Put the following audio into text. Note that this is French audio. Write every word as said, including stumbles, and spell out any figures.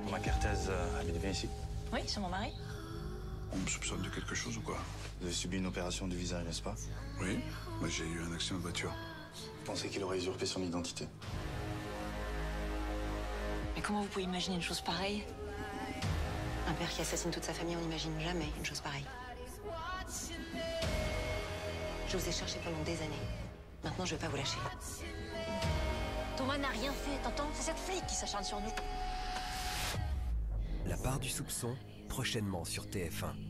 Romain Carthez euh, habite bien ici. Oui, c'est mon mari. On me soupçonne de quelque chose ou quoi? Vous avez subi une opération du visage, n'est-ce pas? Oui, moi j'ai eu un accident de voiture. Vous pensez qu'il aurait usurpé son identité? Mais comment vous pouvez imaginer une chose pareille? Un père qui assassine toute sa famille, on n'imagine jamais une chose pareille. Je vous ai cherché pendant des années. Maintenant, je vais pas vous lâcher. Thomas n'a rien fait, t'entends? C'est cette flic qui s'acharne sur nous. La part du soupçon, prochainement sur T F un.